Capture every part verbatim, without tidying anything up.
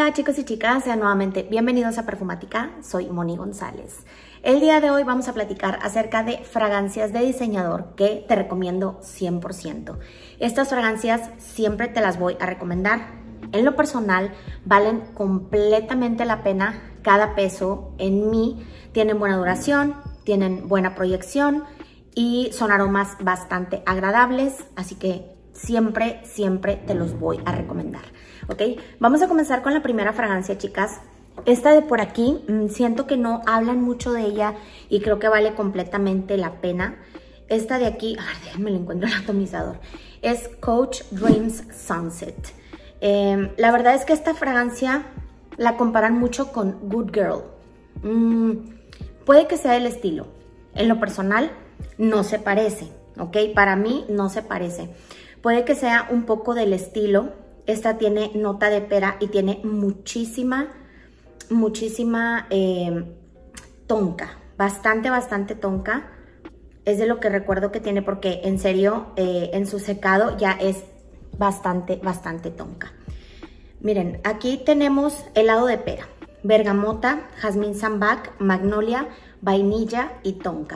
Hola chicos y chicas, sean nuevamente bienvenidos a Perfumática, soy Moni González. El día de hoy vamos a platicar acerca de fragancias de diseñador que te recomiendo cien por ciento. Estas fragancias siempre te las voy a recomendar. En lo personal, valen completamente la pena cada peso. En mí tienen buena duración, tienen buena proyección y son aromas bastante agradables, así que siempre, siempre te los voy a recomendar. ¿Ok? Vamos a comenzar con la primera fragancia, chicas. Esta de por aquí, mmm, siento que no hablan mucho de ella y creo que vale completamente la pena. Esta de aquí, a ver, déjenme lo encuentro el atomizador. Es Coach Dreams Sunset. Eh, la verdad es que esta fragancia la comparan mucho con Good Girl. Mm, puede que sea el estilo. En lo personal, no se parece, ¿ok? Para mí, no se parece. Puede que sea un poco del estilo. Esta tiene nota de pera y tiene muchísima, muchísima eh, tonka. Bastante, bastante tonka. Es de lo que recuerdo que tiene porque en serio, eh, en su secado ya es bastante, bastante tonka. Miren, aquí tenemos helado de pera, bergamota, jazmín sambac, magnolia, vainilla y tonka.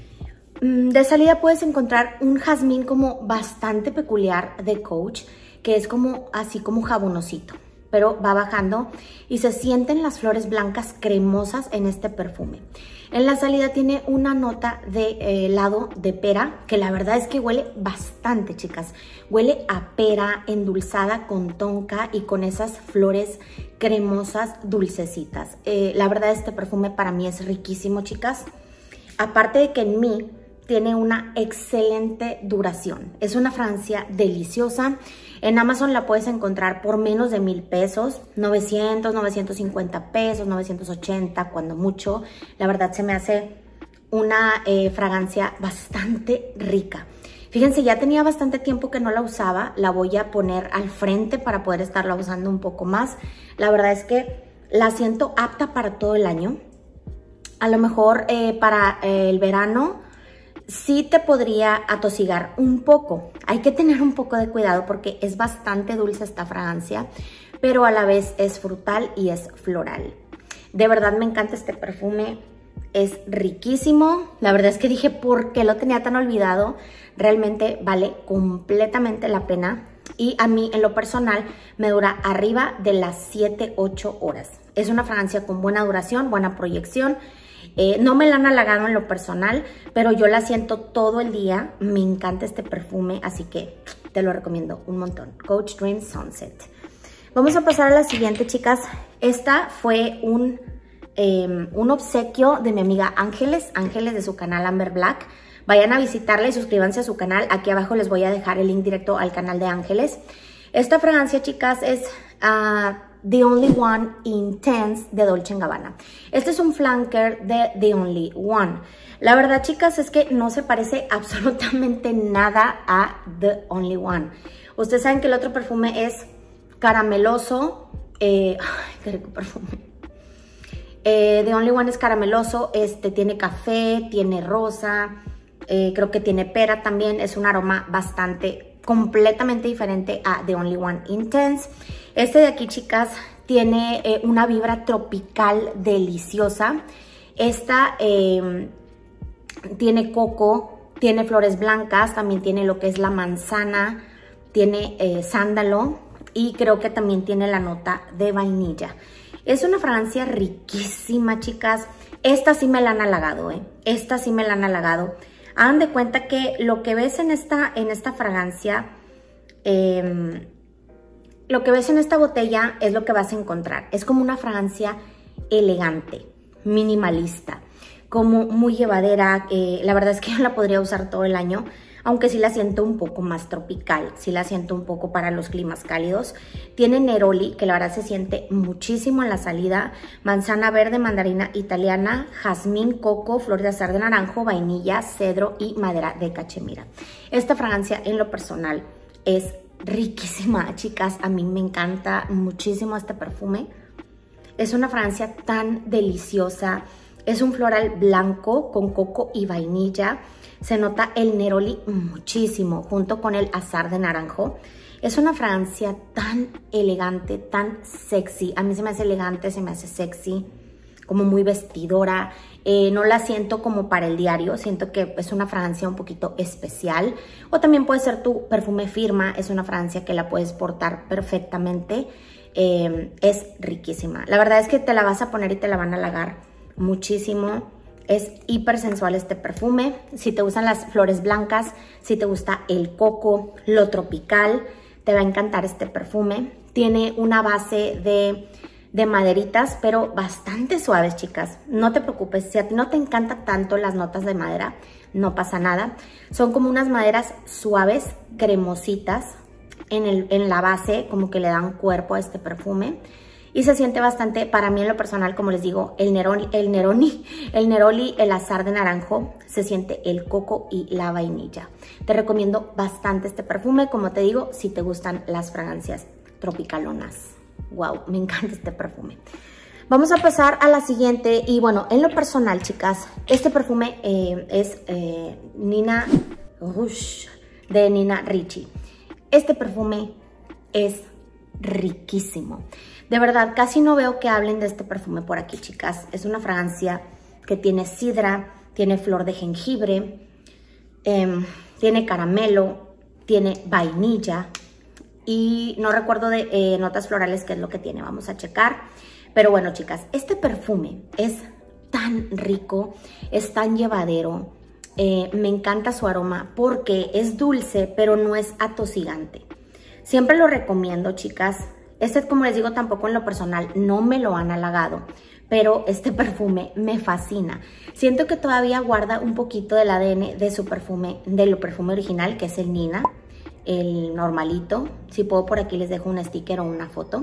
De salida puedes encontrar un jazmín como bastante peculiar de Coach, que es como así como jabonosito, pero va bajando y se sienten las flores blancas cremosas en este perfume. En la salida tiene una nota de eh, helado de pera, que la verdad es que huele bastante, chicas. Huele a pera endulzada con tonka y con esas flores cremosas dulcecitas. Eh, la verdad este perfume para mí es riquísimo, chicas. Aparte de que en mí tiene una excelente duración. Es una fragancia deliciosa. En Amazon la puedes encontrar por menos de mil pesos, novecientos, novecientos cincuenta pesos, novecientos ochenta, cuando mucho. La verdad se me hace una eh, fragancia bastante rica. Fíjense, ya tenía bastante tiempo que no la usaba. La voy a poner al frente para poder estarla usando un poco más. La verdad es que la siento apta para todo el año. A lo mejor eh, para eh, el verano sí te podría atosigar un poco. Hay que tener un poco de cuidado porque es bastante dulce esta fragancia, pero a la vez es frutal y es floral. De verdad me encanta este perfume, es riquísimo. La verdad es que dije, ¿por qué lo tenía tan olvidado? Realmente vale completamente la pena y a mí en lo personal me dura arriba de las siete, ocho horas. Es una fragancia con buena duración, buena proyección. Eh, no me la han halagado en lo personal, pero yo la siento todo el día. Me encanta este perfume, así que te lo recomiendo un montón. Coach Dreams Sunset. Vamos a pasar a la siguiente, chicas. Esta fue un, eh, un obsequio de mi amiga Ángeles, Ángeles de su canal Amber Black. Vayan a visitarla y suscríbanse a su canal. Aquí abajo les voy a dejar el link directo al canal de Ángeles. Esta fragancia, chicas, es Uh, The Only One Intense de Dolce and Gabbana. Este es un flanker de The Only One. La verdad, chicas, es que no se parece absolutamente nada a The Only One. Ustedes saben que el otro perfume es carameloso. Eh, ay, qué rico perfume. Eh, The Only One es carameloso. Este tiene café, tiene rosa. Eh, creo que tiene pera también. Es un aroma bastante, completamente diferente a The Only One Intense. Este de aquí, chicas, tiene eh, una vibra tropical deliciosa. Esta eh, tiene coco, tiene flores blancas, también tiene lo que es la manzana, tiene eh, sándalo y creo que también tiene la nota de vainilla. Es una fragancia riquísima, chicas. Esta sí me la han halagado, ¿eh? Esta sí me la han halagado. Hagan de cuenta que lo que ves en esta, en esta fragancia... Eh, Lo que ves en esta botella es lo que vas a encontrar. Es como una fragancia elegante, minimalista, como muy llevadera. Eh, la verdad es que yo la podría usar todo el año, aunque sí la siento un poco más tropical, sí la siento un poco para los climas cálidos. Tiene neroli, que la verdad se siente muchísimo en la salida, manzana verde, mandarina italiana, jazmín, coco, flor de azahar de naranjo, vainilla, cedro y madera de cachemira. Esta fragancia en lo personal es riquísima, chicas. A mí me encanta muchísimo este perfume. Es una fragancia tan deliciosa. Es un floral blanco con coco y vainilla. Se nota el neroli muchísimo junto con el azahar de naranjo. Es una fragancia tan elegante, tan sexy. A mí se me hace elegante, se me hace sexy, como muy vestidora. Eh, no la siento como para el diario, siento que es una fragancia un poquito especial. O también puede ser tu perfume firma, es una fragancia que la puedes portar perfectamente. Eh, es riquísima. La verdad es que te la vas a poner y te la van a halagar muchísimo. Es hiper sensual este perfume. Si te gustan las flores blancas, si te gusta el coco, lo tropical, te va a encantar este perfume. Tiene una base de, de maderitas, pero bastante suaves, chicas. No te preocupes, si a ti no te encantan tanto las notas de madera, no pasa nada. Son como unas maderas suaves, cremositas, en, el, en la base, como que le dan cuerpo a este perfume. Y se siente bastante, para mí en lo personal, como les digo, el Neroli, el Neroni, el Neroli, el azar de naranjo, se siente el coco y la vainilla. Te recomiendo bastante este perfume, como te digo, si te gustan las fragancias tropicalonas. Wow, me encanta este perfume. Vamos a pasar a la siguiente y bueno, en lo personal, chicas, este perfume eh, es eh, Nina Rouge de Nina Ricci. Este perfume es riquísimo. De verdad, casi no veo que hablen de este perfume por aquí, chicas. Es una fragancia que tiene sidra, tiene flor de jengibre, eh, tiene caramelo, tiene vainilla y no recuerdo de eh, notas florales qué es lo que tiene. Vamos a checar. Pero bueno, chicas, este perfume es tan rico, es tan llevadero. Eh, me encanta su aroma porque es dulce, pero no es atosigante. Siempre lo recomiendo, chicas. Este, como les digo, tampoco en lo personal no me lo han halagado, pero este perfume me fascina. Siento que todavía guarda un poquito del A D N de su perfume, de lo perfume original, que es el Nina, el normalito. Si puedo, por aquí les dejo un sticker o una foto.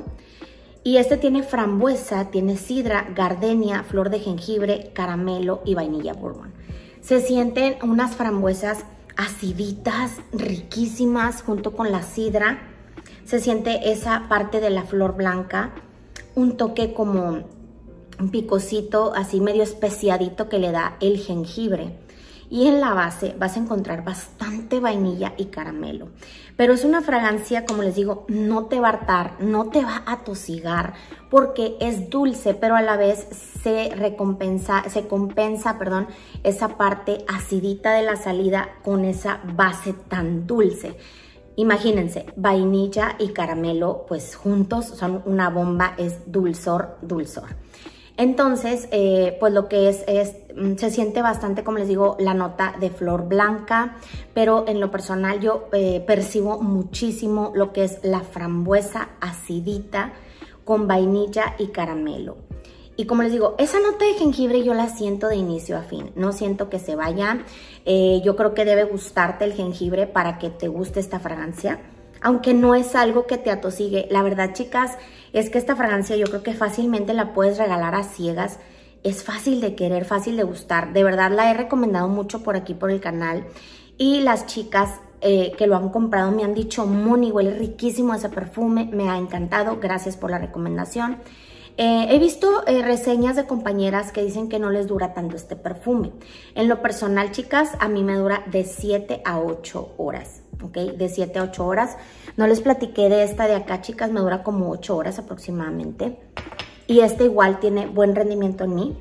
Y este tiene frambuesa, tiene sidra, gardenia, flor de jengibre, caramelo y vainilla bourbon. Se sienten unas frambuesas aciditas, riquísimas, junto con la sidra. Se siente esa parte de la flor blanca, un toque como un picosito, así medio especiadito que le da el jengibre. Y en la base vas a encontrar bastante vainilla y caramelo. Pero es una fragancia, como les digo, no te va a hartar, no te va a atosigar, porque es dulce, pero a la vez se recompensa, se compensa, perdón, esa parte acidita de la salida con esa base tan dulce. Imagínense, vainilla y caramelo, pues juntos son una bomba, es dulzor, dulzor. Entonces, eh, pues lo que es, es, se siente bastante, como les digo, la nota de flor blanca, pero en lo personal yo eh, percibo muchísimo lo que es la frambuesa acidita con vainilla y caramelo. Y como les digo, esa nota de jengibre yo la siento de inicio a fin, no siento que se vaya. Eh, yo creo que debe gustarte el jengibre para que te guste esta fragancia, aunque no es algo que te atosigue. La verdad, chicas, es que esta fragancia yo creo que fácilmente la puedes regalar a ciegas. Es fácil de querer, fácil de gustar. De verdad la he recomendado mucho por aquí por el canal y las chicas eh, que lo han comprado me han dicho, Moni, huele riquísimo ese perfume, me ha encantado, gracias por la recomendación. Eh, he visto eh, reseñas de compañeras que dicen que no les dura tanto este perfume. En lo personal, chicas, a mí me dura de siete a ocho horas, ¿ok? De siete a ocho horas. No les platiqué de esta de acá, chicas, me dura como ocho horas aproximadamente. Y este igual tiene buen rendimiento en mí.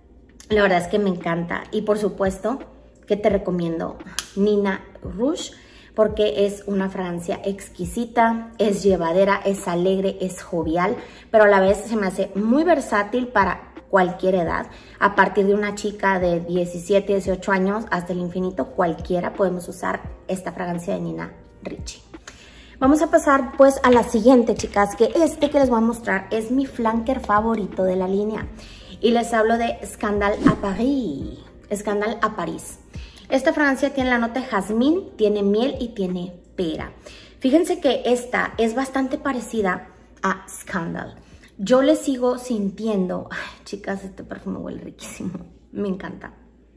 La verdad es que me encanta. Y por supuesto que te recomiendo Nina Rouge, porque es una fragancia exquisita, es llevadera, es alegre, es jovial, pero a la vez se me hace muy versátil para cualquier edad. A partir de una chica de diecisiete, dieciocho años hasta el infinito, cualquiera podemos usar esta fragancia de Nina Ricci. Vamos a pasar pues a la siguiente, chicas, que este que les voy a mostrar es mi flanker favorito de la línea. Y les hablo de Scandal à Paris, Scandal à Paris. Esta fragancia tiene la nota de jazmín, tiene miel y tiene pera. Fíjense que esta es bastante parecida a Scandal. Yo le sigo sintiendo... Ay, chicas, este perfume huele riquísimo. Me encanta.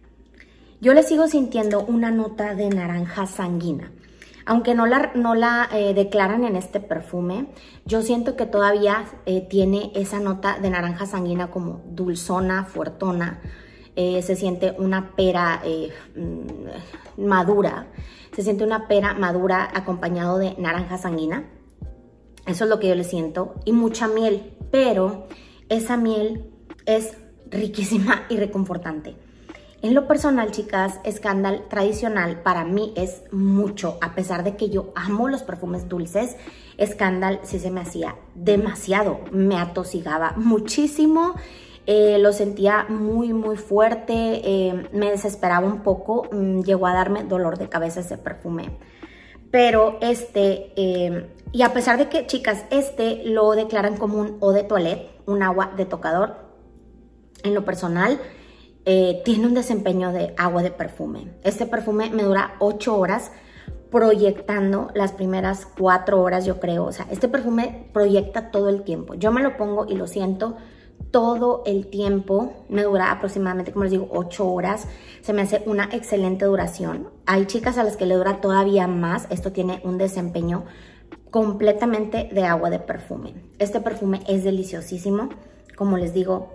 Yo le sigo sintiendo una nota de naranja sanguina. Aunque no la, no la eh, declaran en este perfume, yo siento que todavía eh, tiene esa nota de naranja sanguina como dulzona, fuertona. Eh, se siente una pera eh, madura, Se siente una pera madura acompañado de naranja sanguina. Eso es lo que yo le siento. Y mucha miel, pero esa miel es riquísima y reconfortante. En lo personal, chicas, Scandal tradicional para mí es mucho. A pesar de que yo amo los perfumes dulces, Scandal sí se me hacía demasiado. Me atosigaba muchísimo. Eh, lo sentía muy, muy fuerte. Eh, me desesperaba un poco. Mm, llegó a darme dolor de cabeza ese perfume. Pero este, eh, y a pesar de que, chicas, este lo declaran como un eau de toilette, un agua de tocador, en lo personal, eh, tiene un desempeño de agua de perfume. Este perfume me dura ocho horas proyectando las primeras cuatro horas, yo creo. O sea, este perfume proyecta todo el tiempo. Yo me lo pongo y lo siento todo el tiempo. Me dura aproximadamente, como les digo, ocho horas. Se me hace una excelente duración. Hay chicas a las que le dura todavía más. Esto tiene un desempeño completamente de agua de perfume. Este perfume es deliciosísimo. Como les digo,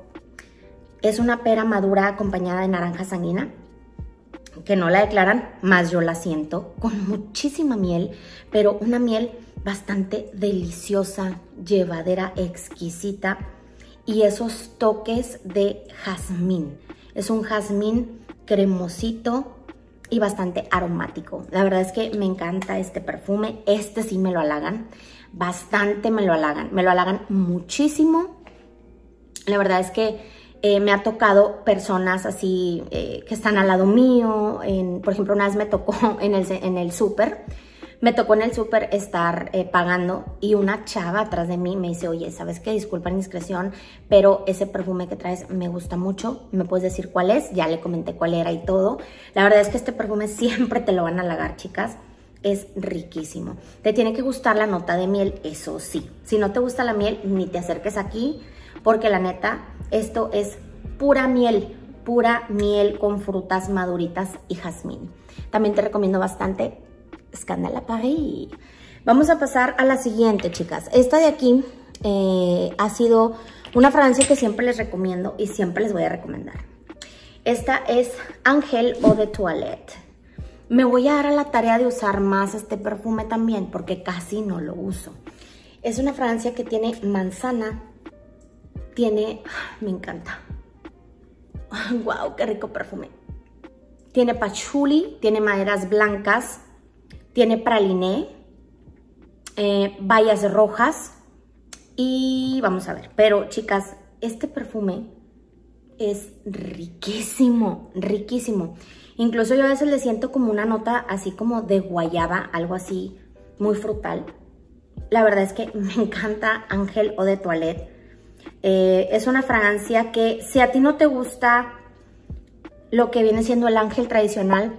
es una pera madura acompañada de naranja sanguina, que no la declaran, más yo la siento, con muchísima miel, pero una miel bastante deliciosa, llevadera, exquisita, y esos toques de jazmín. Es un jazmín cremosito y bastante aromático. La verdad es que me encanta este perfume. Este sí me lo halagan, bastante me lo halagan, me lo halagan muchísimo. La verdad es que Eh, me ha tocado personas así eh, que están al lado mío. En, por ejemplo, una vez me tocó en el, en el súper. Me tocó en el súper estar eh, pagando y una chava atrás de mí me dice, oye, ¿sabes qué? Disculpa la indiscreción, pero ese perfume que traes me gusta mucho. ¿Me puedes decir cuál es? Ya le comenté cuál era y todo. La verdad es que este perfume siempre te lo van a halagar, chicas. Es riquísimo. Te tiene que gustar la nota de miel, eso sí. Si no te gusta la miel, ni te acerques aquí, porque la neta, esto es pura miel, pura miel con frutas maduritas y jazmín. También te recomiendo bastante Scandal à Paris. Vamos a pasar a la siguiente, chicas. Esta de aquí eh, ha sido una fragancia que siempre les recomiendo y siempre les voy a recomendar. Esta es Angel Eau de Toilette. Me voy a dar a la tarea de usar más este perfume también porque casi no lo uso. Es una fragancia que tiene manzana. Tiene, me encanta, wow, qué rico perfume. Tiene patchouli, tiene maderas blancas, tiene praliné, eh, bayas rojas y vamos a ver. Pero chicas, este perfume es riquísimo, riquísimo. Incluso yo a veces le siento como una nota así como de guayaba, algo así muy frutal. La verdad es que me encanta Angel Eau de Toilette. Eh, es una fragancia que si a ti no te gusta lo que viene siendo el Ángel tradicional,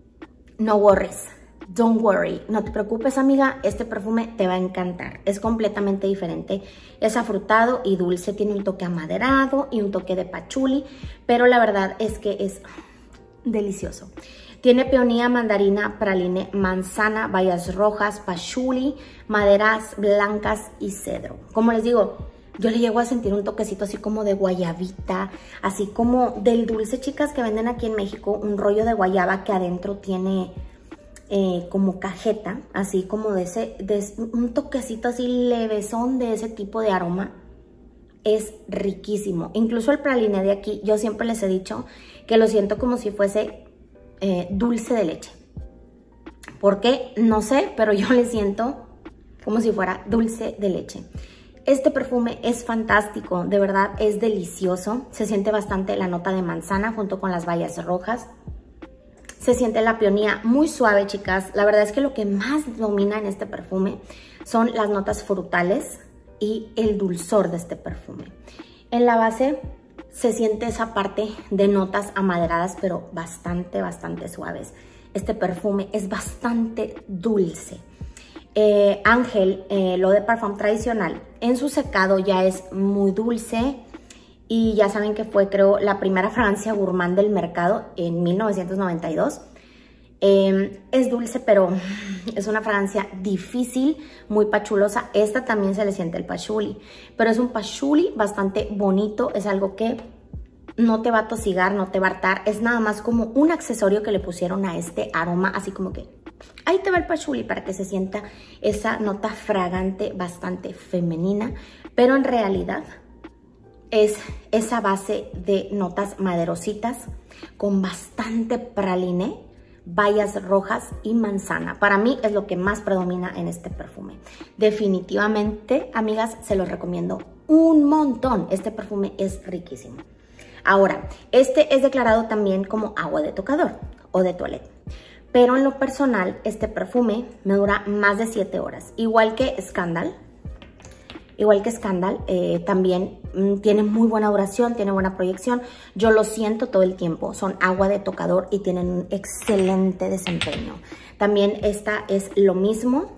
no worries, don't worry, no te preocupes, amiga, este perfume te va a encantar. Es completamente diferente, es afrutado y dulce, tiene un toque amaderado y un toque de patchouli, pero la verdad es que es delicioso. Tiene peonía, mandarina, praline, manzana, bayas rojas, patchouli, maderas blancas y cedro. Como les digo, yo le llego a sentir un toquecito así como de guayabita, así como del dulce, chicas, que venden aquí en México, un rollo de guayaba que adentro tiene eh, como cajeta, así como de ese, de un toquecito así levesón de ese tipo de aroma. Es riquísimo. Incluso el praliné de aquí, yo siempre les he dicho que lo siento como si fuese eh, dulce de leche. ¿Por qué? No sé, pero yo le siento como si fuera dulce de leche. Este perfume es fantástico, de verdad es delicioso. Se siente bastante la nota de manzana junto con las bayas rojas. Se siente la peonía muy suave, chicas. La verdad es que lo que más domina en este perfume son las notas frutales y el dulzor de este perfume. En la base se siente esa parte de notas amaderadas, pero bastante, bastante suaves. Este perfume es bastante dulce. Eh, Ángel, eh, lo de parfum tradicional, en su secado ya es muy dulce y ya saben que fue, creo, la primera fragancia gourmand del mercado en mil novecientos noventa y dos. Eh, es dulce, pero es una fragancia difícil, muy pachulosa. Esta también se le siente el patchouli, pero es un patchouli bastante bonito, es algo que no te va a tosigar, no te va a hartar, es nada más como un accesorio que le pusieron a este aroma, así como que Ahí te va el patchouli para que se sienta esa nota fragante bastante femenina, pero en realidad es esa base de notas maderositas con bastante praline, bayas rojas y manzana. Para mí es lo que más predomina en este perfume. Definitivamente, amigas, se los recomiendo un montón. Este perfume es riquísimo. Ahora, este es declarado también como agua de tocador o de toilette. Pero en lo personal, este perfume me dura más de siete horas. Igual que Scandal. Igual que Scandal, eh, también mmm, tiene muy buena duración, tiene buena proyección. Yo lo siento todo el tiempo. Son agua de tocador y tienen un excelente desempeño. También esta es lo mismo.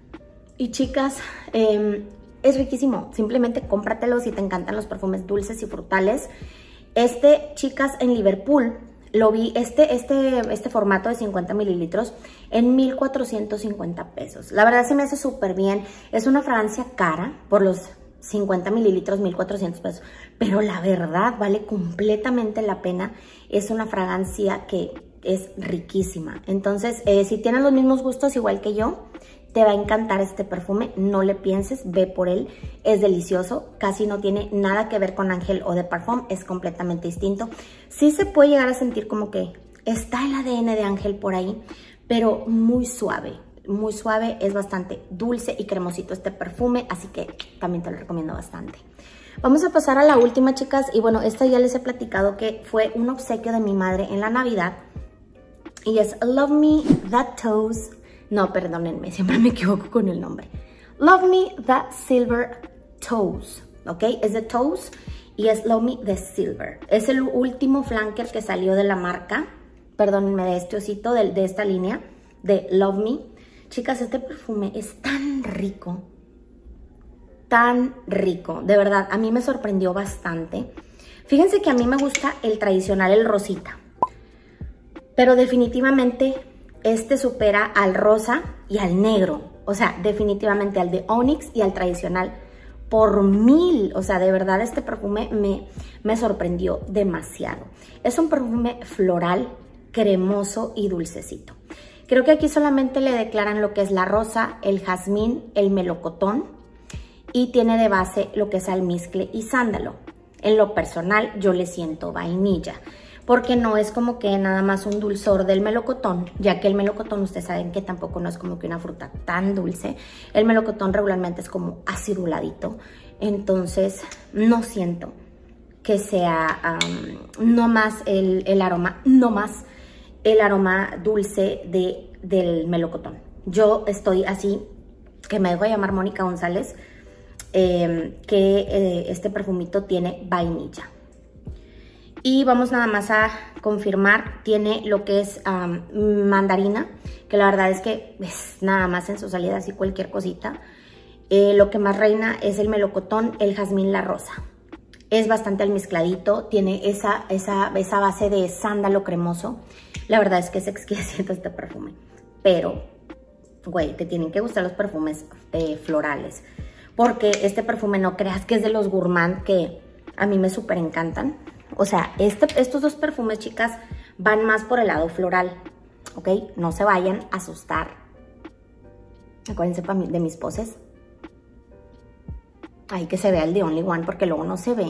Y chicas, eh, es riquísimo. Simplemente cómpratelo si te encantan los perfumes dulces y frutales. Este, chicas, en Liverpool lo vi, este, este, este formato de cincuenta mililitros en mil cuatrocientos cincuenta pesos. La verdad se me hace súper bien. Es una fragancia cara por los cincuenta mililitros, mil cuatrocientos pesos. Pero la verdad vale completamente la pena. Es una fragancia que es riquísima. Entonces, eh, si tienes los mismos gustos igual que yo, te va a encantar este perfume, no le pienses, ve por él, es delicioso, casi no tiene nada que ver con Angel Eau de Parfum, es completamente distinto. Sí se puede llegar a sentir como que está el A D N de Angel por ahí, pero muy suave, muy suave, es bastante dulce y cremosito este perfume, así que también te lo recomiendo bastante. Vamos a pasar a la última, chicas, y bueno, esta ya les he platicado que fue un obsequio de mi madre en la Navidad, y es Love Me That Toes. No, perdónenme, siempre me equivoco con el nombre. Love Me The Silver Toes, ¿ok? Es de Toes y es Love Me The Silver. Es el último flanker que salió de la marca, perdónenme, de este osito, de, de esta línea, de Love Me. Chicas, este perfume es tan rico, tan rico. De verdad, a mí me sorprendió bastante. Fíjense que a mí me gusta el tradicional, el rosita. Pero definitivamente este supera al rosa y al negro. O sea, definitivamente al de Onyx y al tradicional por mil. O sea, de verdad este perfume me, me sorprendió demasiado. Es un perfume floral, cremoso y dulcecito. Creo que aquí solamente le declaran lo que es la rosa, el jazmín, el melocotón y tiene de base lo que es almizcle y sándalo. En lo personal yo le siento vainilla, porque no es como que nada más un dulzor del melocotón, ya que el melocotón, ustedes saben que tampoco no es como que una fruta tan dulce. El melocotón regularmente es como aciduladito, entonces no siento que sea um, no más el, el aroma, no más el aroma dulce de, del melocotón. Yo estoy así, que me dejo llamar Mónica González, eh, que eh, este perfumito tiene vainilla. Y vamos nada más a confirmar, tiene lo que es um, mandarina, que la verdad es que es nada más en su salida así cualquier cosita. Eh, lo que más reina es el melocotón, el jazmín, la rosa. Es bastante almizcladito, tiene esa, esa, esa base de sándalo cremoso. La verdad es que es exquisito este perfume. Pero, güey, te tienen que gustar los perfumes eh, florales. Porque este perfume no creas que es de los gourmand que a mí me súper encantan. O sea, este, estos dos perfumes, chicas, van más por el lado floral, ¿ok? No se vayan a asustar. Acuérdense de mis poses. Ay, que se vea el de Only One, porque luego no se ve.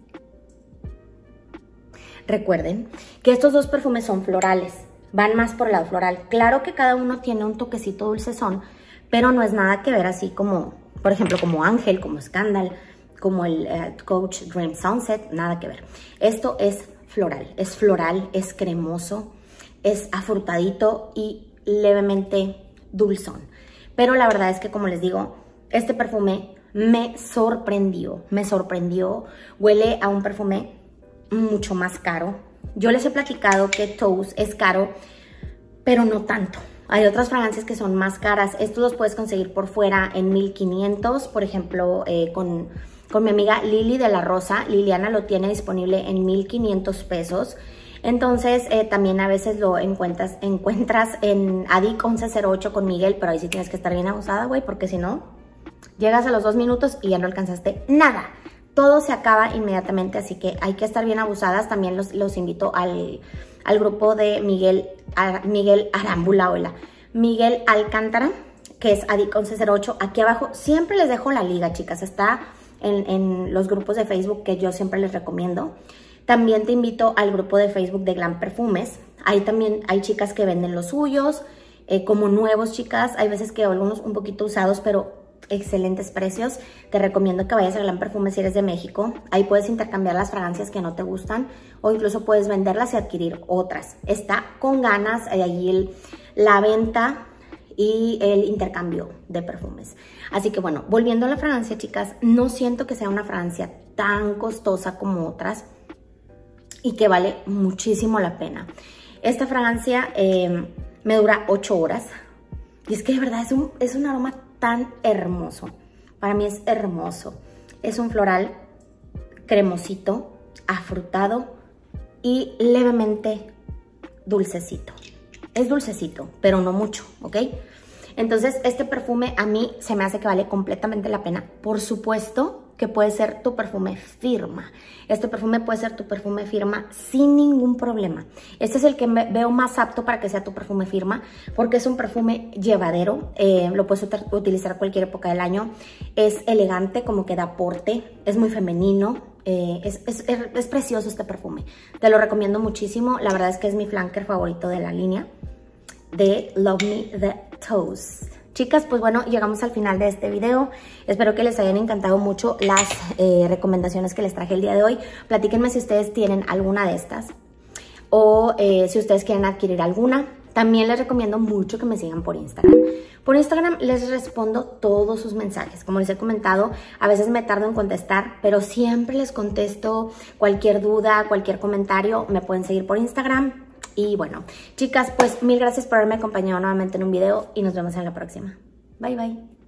Recuerden que estos dos perfumes son florales, van más por el lado floral. Claro que cada uno tiene un toquecito dulcezón, pero no es nada que ver así como, por ejemplo, como Angel, como Scandal, como el uh, Coach Dream Sunset, nada que ver. Esto es floral, es floral, es cremoso, es afrutadito y levemente dulzón. Pero la verdad es que, como les digo, este perfume me sorprendió, me sorprendió. Huele a un perfume mucho más caro. Yo les he platicado que Toes es caro, pero no tanto. Hay otras fragancias que son más caras. Estos los puedes conseguir por fuera en mil quinientos, por ejemplo, eh, con... Con mi amiga Lili de la Rosa, Liliana lo tiene disponible en mil quinientos pesos. Entonces, eh, también a veces lo encuentras, encuentras en Adic once cero ocho con Miguel, pero ahí sí tienes que estar bien abusada, güey, porque si no, llegas a los dos minutos y ya no alcanzaste nada. Todo se acaba inmediatamente, así que hay que estar bien abusadas. También los, los invito al, al grupo de Miguel, a, Miguel Arámbula, hola. Miguel Alcántara, que es Adic once cero ocho. Aquí abajo siempre les dejo la liga, chicas. Está en, en los grupos de Facebook que yo siempre les recomiendo. También te invito al grupo de Facebook de Glam Perfumes. Ahí también hay chicas que venden los suyos, eh, como nuevos, chicas. Hay veces que algunos un poquito usados, pero excelentes precios. Te recomiendo que vayas a Glam Perfumes si eres de México. Ahí puedes intercambiar las fragancias que no te gustan o incluso puedes venderlas y adquirir otras. Está con ganas ahí el, la venta y el intercambio de perfumes. Así que bueno, volviendo a la fragancia, chicas, no siento que sea una fragancia tan costosa como otras y que vale muchísimo la pena. Esta fragancia eh, me dura ocho horas y es que de verdad es un, es un aroma tan hermoso. Para mí es hermoso. Es un floral cremosito, afrutado y levemente dulcecito. Es dulcecito, pero no mucho, ¿ok? Entonces, este perfume a mí se me hace que vale completamente la pena. Por supuesto que puede ser tu perfume firma. Este perfume puede ser tu perfume firma sin ningún problema. Este es el que me veo más apto para que sea tu perfume firma, porque es un perfume llevadero. Eh, lo puedes utilizar a cualquier época del año. Es elegante, como que da porte. Es muy femenino. Eh, es, es, es precioso este perfume. Te lo recomiendo muchísimo. La verdad es que es mi flanker favorito de la línea de Love Me The Toast. Chicas, pues bueno, llegamos al final de este video. Espero que les hayan encantado mucho las eh, recomendaciones que les traje el día de hoy. Platíquenme si ustedes tienen alguna de estas o eh, si ustedes quieren adquirir alguna. También les recomiendo mucho que me sigan por Instagram. Por Instagram les respondo todos sus mensajes. Como les he comentado, a veces me tardo en contestar, pero siempre les contesto cualquier duda, cualquier comentario. Me pueden seguir por Instagram. Y bueno, chicas, pues mil gracias por haberme acompañado nuevamente en un video y nos vemos en la próxima. Bye, bye.